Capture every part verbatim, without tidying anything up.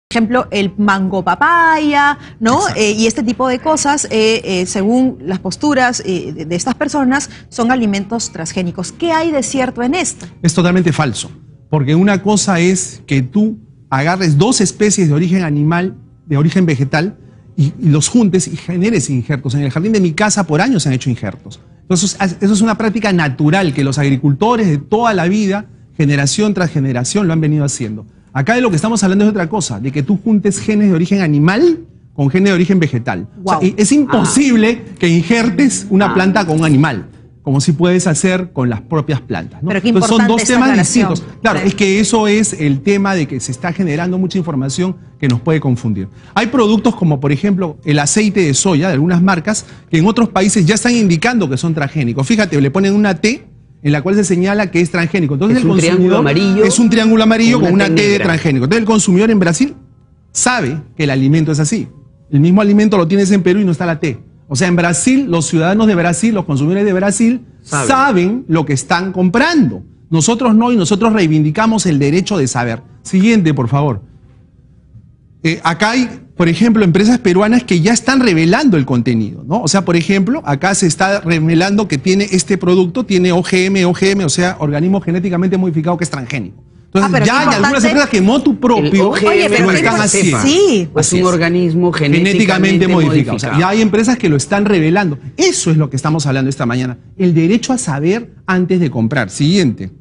ejemplo, el mango papaya, ¿no? Eh, y este tipo de cosas, eh, eh, según las posturas eh, de, de estas personas, son alimentos transgénicos. ¿Qué hay de cierto en esto? Es totalmente falso, porque una cosa es que tú agarres dos especies de origen animal, de origen vegetal, y, y los juntes y generes injertos. En el jardín de mi casa por años se han hecho injertos. Entonces, eso es una práctica natural que los agricultores de toda la vida, generación tras generación, lo han venido haciendo. Acá de lo que estamos hablando es otra cosa, de que tú juntes genes de origen animal con genes de origen vegetal. Wow. O sea, es imposible ah. que injertes una ah. planta con un animal, como si puedes hacer con las propias plantas, ¿no? Pero qué Entonces son dos temas distintos. Claro, sí. es que eso es el tema de que se está generando mucha información que nos puede confundir. Hay productos como, por ejemplo, el aceite de soya de algunas marcas que en otros países ya están indicando que son transgénicos. Fíjate, le ponen una T en la cual se señala que es transgénico. Entonces es el un consumidor triángulo amarillo. Es un triángulo amarillo con una, con una T de negra. transgénico. Entonces el consumidor en Brasil sabe que el alimento es así. El mismo alimento lo tienes en Perú y no está la T. O sea, en Brasil, los ciudadanos de Brasil, los consumidores de Brasil, saben, saben lo que están comprando. Nosotros no, y nosotros reivindicamos el derecho de saber. Siguiente, por favor. Eh, acá hay, por ejemplo, empresas peruanas que ya están revelando el contenido, ¿no? O sea, por ejemplo, acá se está revelando que tiene este producto, tiene O G M, O G M, o sea, organismo genéticamente modificado que es transgénico. Entonces, ah, ya hay algunas empresas que motu propio Oye, pero lo están haciendo. Sí, es un organismo genéticamente, genéticamente modificado. modificado. O sea, ya hay empresas que lo están revelando. Eso es lo que estamos hablando esta mañana. El derecho a saber antes de comprar. Siguiente.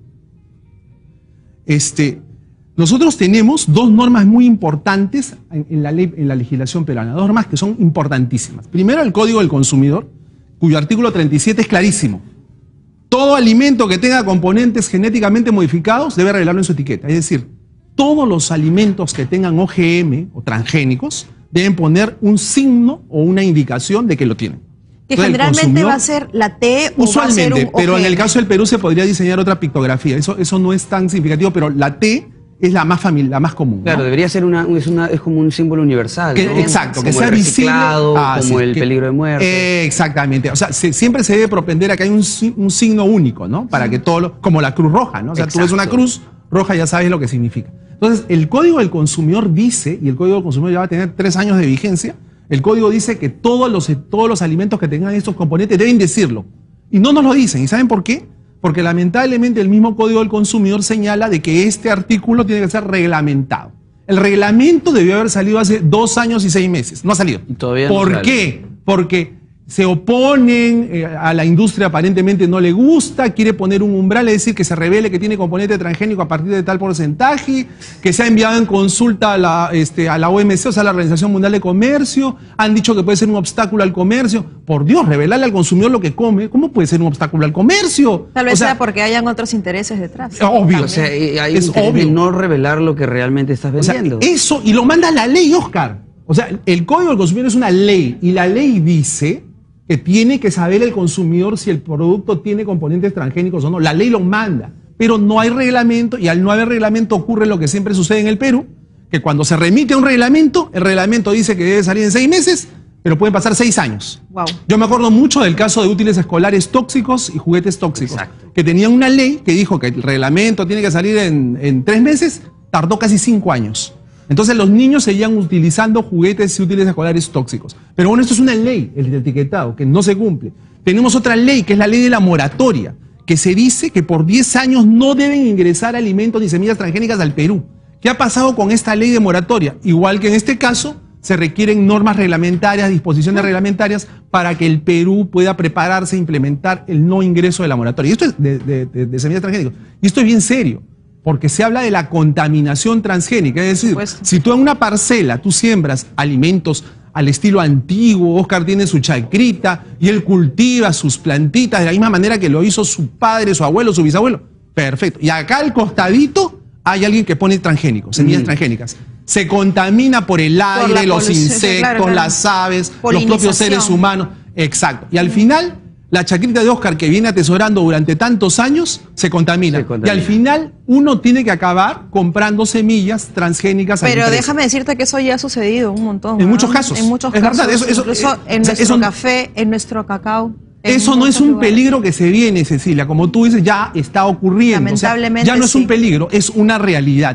Este, nosotros tenemos dos normas muy importantes en, en, la ley, en la legislación peruana. Dos normas que son importantísimas. Primero, el Código del Consumidor, cuyo artículo treinta y siete es clarísimo. Todo alimento que tenga componentes genéticamente modificados debe revelarlo en su etiqueta. Es decir, todos los alimentos que tengan O G M o transgénicos deben poner un signo o una indicación de que lo tienen. Que Entonces, generalmente va a ser la T o usualmente, va a ser un pero O G M. En el caso del Perú se podría diseñar otra pictografía. Eso, eso no es tan significativo, pero la T es la más familiar, la más común. Claro, ¿no? Debería ser una es, una, es como un símbolo universal. Que, ¿no? Exacto, como que sea visible. Ah, como sí, el que, peligro de muerte. Eh, exactamente. O sea, se, siempre se debe propender a que hay un, un signo único, ¿no? Para sí. que todo lo, como la Cruz Roja, ¿no? O sea, exacto. Tú ves una cruz roja, ya sabes lo que significa. Entonces, el Código del Consumidor dice, y el Código del Consumidor ya va a tener tres años de vigencia, el Código dice que todos los, todos los alimentos que tengan estos componentes deben decirlo. Y no nos lo dicen. ¿Y saben por qué? Porque lamentablemente el mismo Código del Consumidor señala de que este artículo tiene que ser reglamentado. El reglamento debió haber salido hace dos años y seis meses. No ha salido. Y todavía ¿Por no qué? Porque se oponen, eh, a la industria aparentemente no le gusta, quiere poner un umbral, es decir, que se revele que tiene componente transgénico a partir de tal porcentaje, que se ha enviado en consulta a la, este, a la O M C, o sea, a la Organización Mundial de Comercio, han dicho que puede ser un obstáculo al comercio. Por Dios, revelarle al consumidor lo que come, ¿cómo puede ser un obstáculo al comercio? Tal vez o sea, sea porque hayan otros intereses detrás. Obvio. O sea, hay es un interés obvio. de no revelar lo que realmente estás vendiendo. O sea, eso, y lo manda la ley, Oscar. O sea, el Código del Consumidor es una ley, y la ley dice que tiene que saber el consumidor si el producto tiene componentes transgénicos o no. La ley lo manda, pero no hay reglamento, y al no haber reglamento ocurre lo que siempre sucede en el Perú, que cuando se remite un reglamento, el reglamento dice que debe salir en seis meses, pero pueden pasar seis años. Wow. Yo me acuerdo mucho del caso de útiles escolares tóxicos y juguetes tóxicos, Exacto. que tenían una ley que dijo que el reglamento tiene que salir en, en tres meses, tardó casi cinco años. Entonces los niños seguían utilizando juguetes y útiles escolares tóxicos. Pero bueno, esto es una ley, el etiquetado, que no se cumple. Tenemos otra ley, que es la ley de la moratoria, que se dice que por diez años no deben ingresar alimentos ni semillas transgénicas al Perú. ¿Qué ha pasado con esta ley de moratoria? Igual que en este caso, se requieren normas reglamentarias, disposiciones reglamentarias, para que el Perú pueda prepararse e implementar el no ingreso de la moratoria. Y esto es de, de, de, de semillas transgénicas. Y esto es bien serio, porque se habla de la contaminación transgénica. Es decir, pues, si tú en una parcela tú siembras alimentos al estilo antiguo, Oscar tiene su chacrita y él cultiva sus plantitas de la misma manera que lo hizo su padre, su abuelo, su bisabuelo, perfecto. Y acá al costadito hay alguien que pone transgénicos, semillas mm. transgénicas. Se contamina por el aire, por los insectos, claro, claro. las aves, los propios seres humanos. Exacto. Y al final, la chacrita de Oscar, que viene atesorando durante tantos años, se contamina. se contamina. Y al final, uno tiene que acabar comprando semillas transgénicas. Pero déjame decirte que eso ya ha sucedido un montón. En ¿no? muchos casos. En muchos es casos. Verdad, eso, eso, Incluso eh, en nuestro eso, café, en nuestro cacao. Eso no es un lugares. peligro que se viene, Cecilia. Como tú dices, ya está ocurriendo. Lamentablemente, o sea, ya no es sí. un peligro, es una realidad.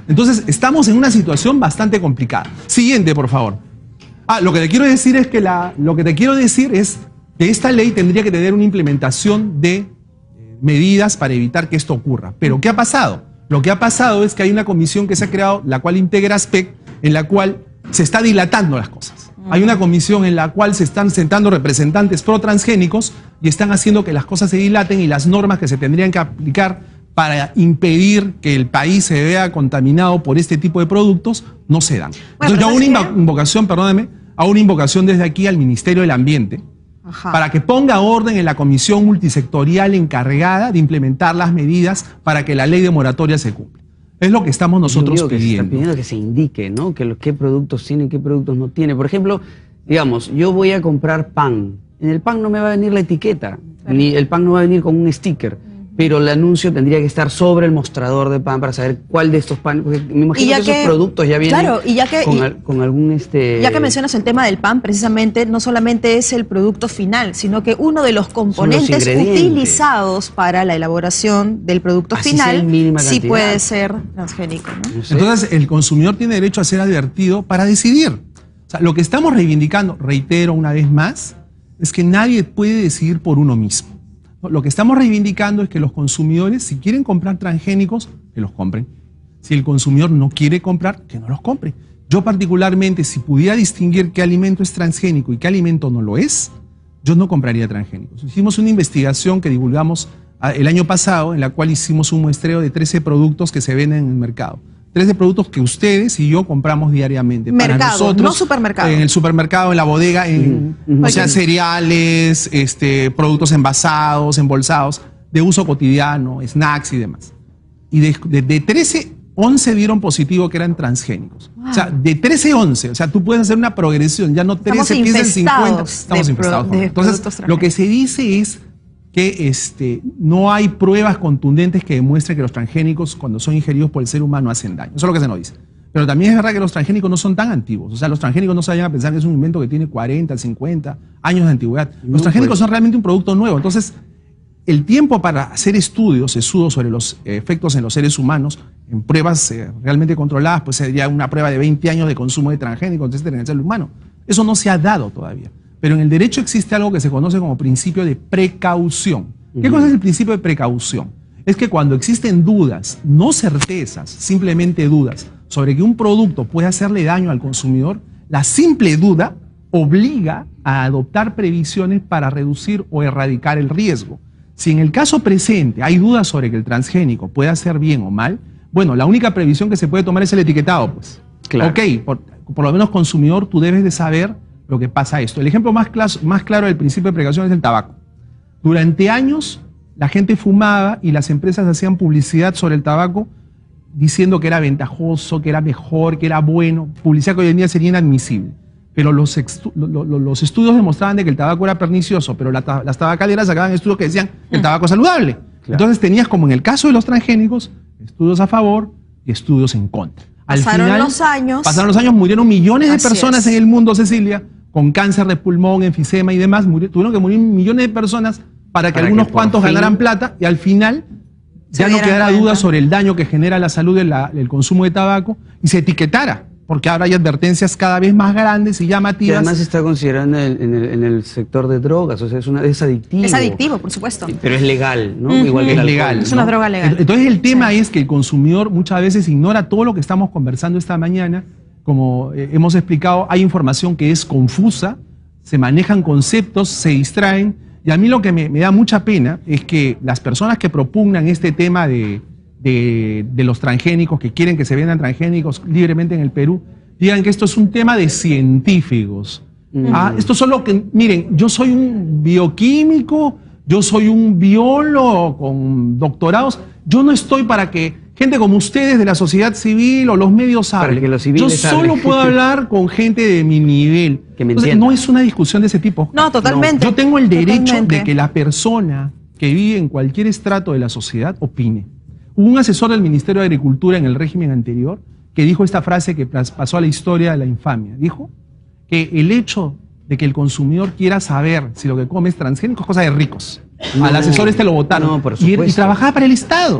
Entonces, estamos en una situación bastante complicada. Siguiente, por favor. Ah, lo que te quiero decir es que la, lo que te quiero decir es que esta ley tendría que tener una implementación de eh, medidas para evitar que esto ocurra. Pero, ¿qué ha pasado? Lo que ha pasado es que hay una comisión que se ha creado, la cual integra ASPEC, en la cual se está dilatando las cosas. Hay una comisión en la cual se están sentando representantes pro-transgénicos y están haciendo que las cosas se dilaten y las normas que se tendrían que aplicar para impedir que el país se vea contaminado por este tipo de productos no se dan. Bueno, Entonces yo hago una ¿sabes qué? invocación, perdóname, hago una invocación desde aquí al Ministerio del Ambiente, Ajá. para que ponga orden en la comisión multisectorial encargada de implementar las medidas para que la ley de moratoria se cumpla. Es lo que estamos nosotros Yo digo que se está pidiendo. pidiendo que se indique, ¿no? Que los, qué productos tienen, qué productos no tienen. Por ejemplo, digamos, yo voy a comprar pan. En el pan no me va a venir la etiqueta, ni el pan no va a venir con un sticker. Pero el anuncio tendría que estar sobre el mostrador de pan para saber cuál de estos panes, porque me imagino Y ya que esos que- productos ya vienen claro, y ya que- con, y- al- con algún este. Ya que mencionas el tema del pan, precisamente no solamente es el producto final, sino que uno de los componentes ingredientes. utilizados para la elaboración del producto Así sea final en mínima sí cantidad. puede ser transgénico, ¿no? No sé. Entonces, el consumidor tiene derecho a ser advertido para decidir. O sea, lo que estamos reivindicando, reitero una vez más, es que nadie puede decidir por uno mismo. ¿No? Lo que estamos reivindicando es que los consumidores, si quieren comprar transgénicos, que los compren. Si el consumidor no quiere comprar, que no los compre. Yo particularmente, si pudiera distinguir qué alimento es transgénico y qué alimento no lo es, yo no compraría transgénicos. Hicimos una investigación que divulgamos ah, el año pasado, en la cual hicimos un muestreo de trece productos que se venden en el mercado. trece productos que ustedes y yo compramos diariamente. Para Mercado, nosotros, no supermercado. En el supermercado, en la bodega, en, Ujú. o sea, cereales, este, productos envasados, embolsados, de uso cotidiano, snacks y demás. Y de, de, de trece, once dieron positivo que eran transgénicos. Wow. O sea, de trece a once, o sea, tú puedes hacer una progresión, ya no Estamos trece, quince, cincuenta. infestados Estamos de infestados. pro- de Entonces, productos lo que se dice es que este, no hay pruebas contundentes que demuestren que los transgénicos, cuando son ingeridos por el ser humano, hacen daño. Eso es lo que se nos dice. Pero también es verdad que los transgénicos no son tan antiguos. O sea, los transgénicos no se vayan a pensar que es un invento que tiene cuarenta, cincuenta años de antigüedad. Los No, transgénicos pues. son realmente un producto nuevo. Entonces, el tiempo para hacer estudios, estudios sobre los eh, efectos en los seres humanos, en pruebas eh, realmente controladas, pues sería una prueba de veinte años de consumo de transgénicos, etcétera, en el ser humano. Eso no se ha dado todavía. Pero en el derecho existe algo que se conoce como principio de precaución. ¿Qué Ujú. cosa es el principio de precaución? Es que cuando existen dudas, no certezas, simplemente dudas, sobre que un producto puede hacerle daño al consumidor, la simple duda obliga a adoptar previsiones para reducir o erradicar el riesgo. Si en el caso presente hay dudas sobre que el transgénico puede hacer bien o mal, bueno, la única previsión que se puede tomar es el etiquetado, pues. Claro. Ok, por, por lo menos consumidor, tú debes de saber lo que pasa esto. El ejemplo más, clas- más claro del principio de precaución es el tabaco. Durante años la gente fumaba y las empresas hacían publicidad sobre el tabaco diciendo que era ventajoso, que era mejor, que era bueno, publicidad que hoy en día sería inadmisible. Pero los, estu- lo- lo- los estudios demostraban de que el tabaco era pernicioso, pero la ta- las tabacaleras sacaban estudios que decían que el tabaco es saludable. Entonces tenías, como en el caso de los transgénicos, estudios a favor y estudios en contra. Al Pasaron final, los años. Pasaron los años, murieron millones de Así personas es. en el mundo, Cecilia, con cáncer de pulmón, enfisema y demás. Muri- tuvieron que morir millones de personas para que Para algunos que por cuantos fin ganaran plata y al final se ya no dieran quedara cuenta. duda sobre el daño que genera la salud el, el consumo de tabaco y se etiquetara, porque ahora hay advertencias cada vez más grandes y Y llamativas. además se está considerando en el, en el- en el sector de drogas, o sea, es, una, es adictivo. Es adictivo, por supuesto. Pero es legal, ¿no? Ujú. Igual que Es el legal. alcohol, Es una ¿no? droga legal. Entonces el tema es que el consumidor muchas veces ignora todo lo que estamos conversando esta mañana. Como eh, hemos explicado, hay información que es confusa, se manejan conceptos, se distraen. Y a mí lo que me, me da mucha pena es que las personas que propugnan este tema de, de, de los transgénicos, que quieren que se vendan transgénicos libremente en el Perú, digan que esto es un tema de científicos. Mm. Ah, esto solo que, miren, yo soy un bioquímico, yo soy un biólogo con doctorados, yo no estoy para que gente como ustedes de la sociedad civil o los medios Para hablen. que los Yo civiles solo hablen. puedo hablar con gente de mi nivel. Que me Entonces, entienda. no es una discusión de ese tipo. No, totalmente. Yo tengo el derecho Totalmente. de que la persona que vive en cualquier estrato de la sociedad opine. Hubo un asesor del Ministerio de Agricultura en el régimen anterior que dijo esta frase que pas- pasó a la historia de la infamia. Dijo que el hecho de que el consumidor quiera saber si lo que come es transgénico es cosa de ricos. No, Al asesor este lo votaron. no, por y, él- y supuesto. trabajaba para el Estado.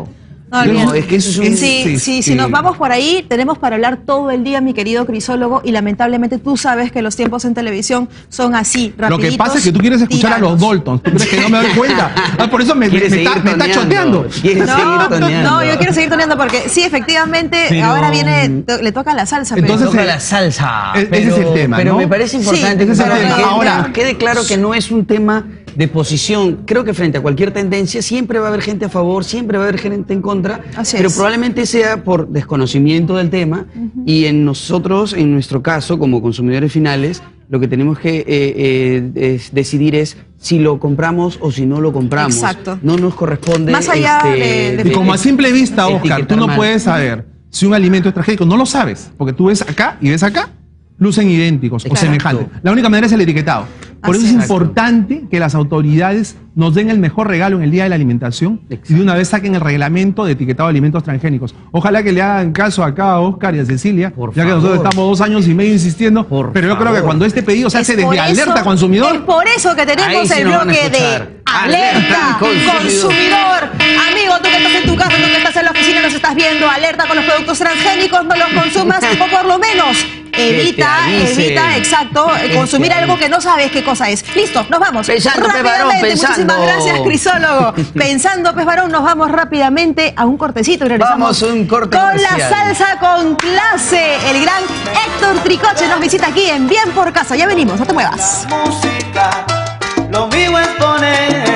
No, No, olvídate. es que eso es un... Sí, sí, sí, sí. si nos vamos por ahí, tenemos para hablar todo el día, mi querido crisólogo, y lamentablemente tú sabes que los tiempos en televisión son así, Lo rapiditos. que pasa es que tú quieres escuchar a los tiranos. Daltons. ¿Tú crees que no me doy cuenta? Ah, por eso me, me, Quiere me seguir está, me está toneando. choteando. Quiere seguir No, toneando. no, yo quiero seguir toneando porque sí, efectivamente, Pero- ahora viene, to- le toca la salsa. pero- Entonces, Toca eh, la salsa. e- ese es el tema, Pero ¿no? me parece importante Sí, que ese es el para tema. que Ahora- nos quede claro que no es un tema de posición. Creo que frente a cualquier tendencia siempre va a haber gente a favor, siempre va a haber gente en contra, Así pero es. probablemente sea por desconocimiento del tema y en nosotros, en nuestro caso, como consumidores finales, lo que tenemos que eh, eh, es decidir es si lo compramos o si no lo compramos. Exacto. No nos corresponde... Más allá este, de- de- Y como a simple vista, Oscar, etiquetar tú no mal. puedes saber si un alimento es transgénico. No lo sabes, porque tú ves acá y ves acá, lucen idénticos Exacto. o semejantes. La única manera es el etiquetado. Por Así eso es es. importante que las autoridades nos den el mejor regalo en el Día de la Alimentación Exacto. y de una vez saquen el reglamento de etiquetado de alimentos transgénicos. Ojalá que le hagan caso acá a Oscar y a Cecilia, Por ya que nosotros favor. estamos dos años y medio insistiendo. Por pero yo creo que favor. cuando este pedido se Es hace por desde eso- Alerta Consumidor, Es por eso que Ahí tenemos sí el nos van a bloque escuchar. de Alerta Alerta Consumidor. Consumidor. Amigo, tú que estás en tu casa, tú que estás en la oficina, nos estás viendo, alerta con los productos transgénicos, no los consumas o por lo menos evita, te avise. evita, exacto, eh, Que consumir te algo avise. que no sabes qué cosa es. Listo, nos vamos. Pensando, Pez Varón, rápidamente. pensando. Muchísimas gracias, crisólogo. Pensando, Pez Varón, nos vamos rápidamente a un cortecito y regresamos Vamos a un corte con comercial. la salsa con clase. El gran Héctor Tricoche nos visita aquí en Bien por Casa. Ya venimos, no te muevas. Música, lo mío es poner